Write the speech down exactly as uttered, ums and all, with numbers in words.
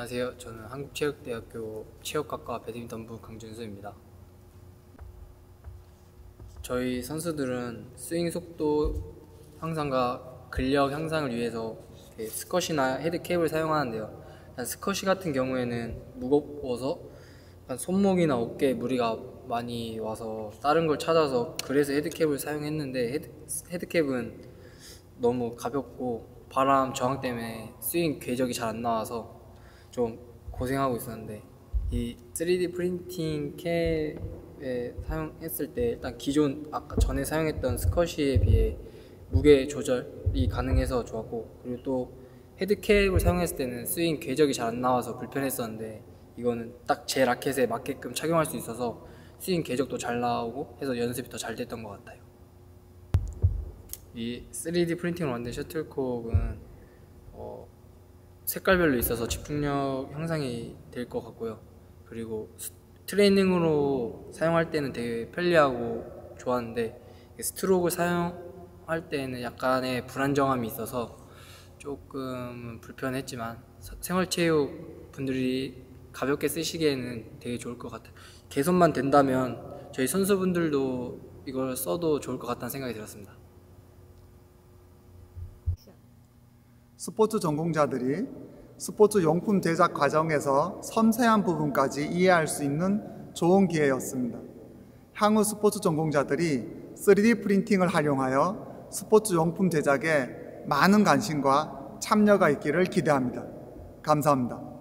안녕하세요. 저는 한국체육대학교 체육학과 배드민턴부 강준수입니다. 저희 선수들은 스윙 속도 향상과 근력 향상을 위해서 스쿼시나 헤드캡을 사용하는데요. 스쿼시 같은 경우에는 무거워서 손목이나 어깨에 무리가 많이 와서 다른 걸 찾아서 그래서 헤드캡을 사용했는데 헤드, 헤드캡은 너무 가볍고 바람 저항 때문에 스윙 궤적이 잘 안 나와서 좀 고생하고 있었는데, 이 쓰리디 프린팅 캡에 사용했을 때 일단 기존 아까 전에 사용했던 스쿼시에 비해 무게 조절이 가능해서 좋았고, 그리고 또 헤드캡을 사용했을 때는 스윙 궤적이 잘 안 나와서 불편했었는데 이거는 딱 제 라켓에 맞게끔 착용할 수 있어서 스윙 궤적도 잘 나오고 해서 연습이 더 잘 됐던 것 같아요. 이 쓰리디 프린팅으로 만든 셔틀콕은 어, 색깔별로 있어서 집중력 향상이 될 것 같고요. 그리고 트레이닝으로 사용할 때는 되게 편리하고 좋았는데 스트로크를 사용할 때는 약간의 불안정함이 있어서 조금 불편했지만 생활체육 분들이 가볍게 쓰시기에는 되게 좋을 것 같아요. 개선만 된다면 저희 선수분들도 이걸 써도 좋을 것 같다는 생각이 들었습니다. 스포츠 전공자들이 스포츠 용품 제작 과정에서 섬세한 부분까지 이해할 수 있는 좋은 기회였습니다. 향후 스포츠 전공자들이 쓰리디 프린팅을 활용하여 스포츠 용품 제작에 많은 관심과 참여가 있기를 기대합니다. 감사합니다.